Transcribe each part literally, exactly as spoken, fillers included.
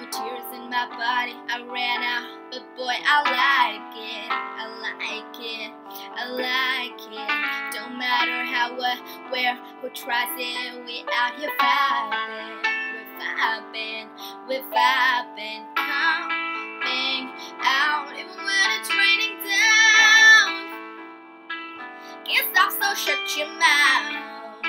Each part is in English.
tears in my body, I ran out, but boy, I like it, I like it, I like it. Don't matter how, what, where, who tries it, we out here vibing, we're vibing, we're vibing, coming out, even when it's raining down. Can't stop, so shut your mouth.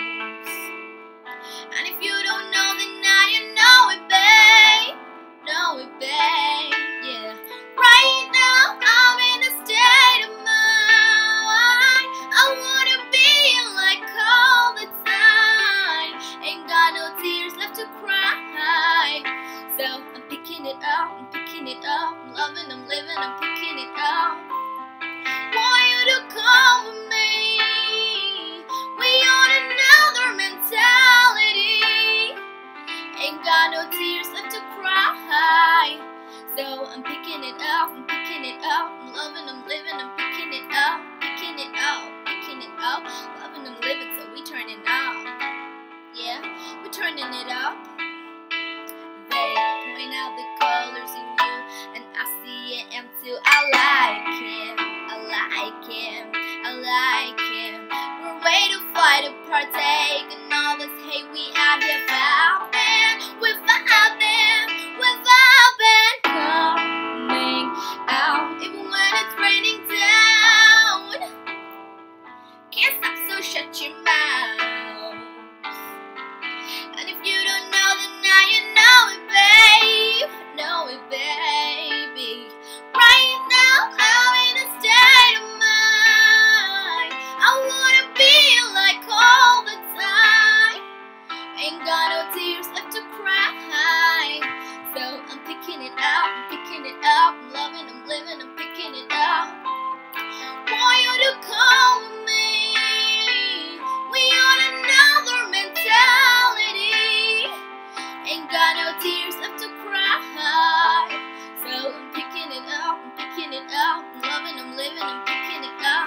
And if you don't know, then now you know it, babe. Know it, babe, yeah. Right now, I'm in a state of mind. I wanna be like all the time. Ain't got no tears left to cry. So I'm picking it up, I'm picking it up. I'm loving, I'm living, I'm picking it up. Want you to come with me. We on another mentality. Ain't got no tears left to cry. So I'm picking it up, I'm picking it up. I'm loving, I'm living, I'm picking it up. Picking it up, picking it up. Loving, I'm living, so we turning up. Yeah, we turning it up. They point out the colors in you, and I see it and too. I like him, I like him, I like him. We're way too fly to partake in all this hate. We out here vibing, we're vibing, we're vibing, coming out even when it's raining down. Can't stop, so shut your mouth. And if you don't know, then now you know it, babe. Know it, baby. Right now, I'm in a state of mind. I wanna be like all the time. Ain't got no tears left to cry. So I'm picking it up, I'm picking it up. I'm loving, I'm living, I'm picking it up. Want you to come with me. We on another mentality. Ain't got no tears left to cry. So I'm picking it up, I'm picking it up. I'm loving, I'm living, I'm picking it up.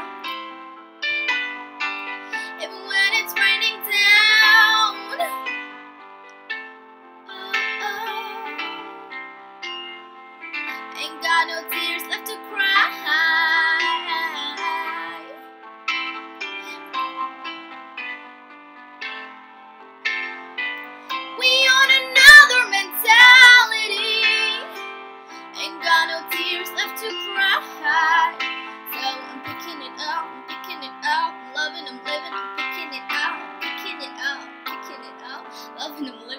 Even when it's raining down. Oh, oh. Ain't got no tears left to cry. We on another mentality. Ain't got no tears left to cry. So I'm picking it up, I'm picking it up. I'm loving, I'm living, I'm picking it up, picking it up, picking it up. Loving, I'm living.